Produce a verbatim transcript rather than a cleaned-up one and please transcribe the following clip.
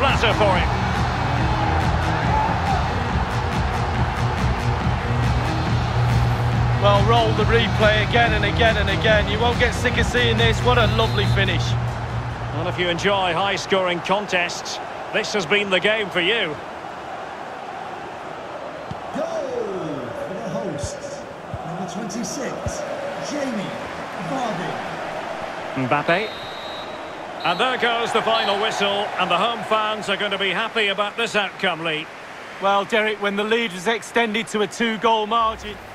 platter for him. Well, roll the replay again and again and again. You won't get sick of seeing this. What a lovely finish. Well, if you enjoy high-scoring contests, this has been the game for you. Goal for the hosts. Number twenty-six, Jamie Vardy. Mbappe. And there goes the final whistle, and the home fans are going to be happy about this outcome, Lee. Well, Derek, when the lead was extended to a two-goal margin...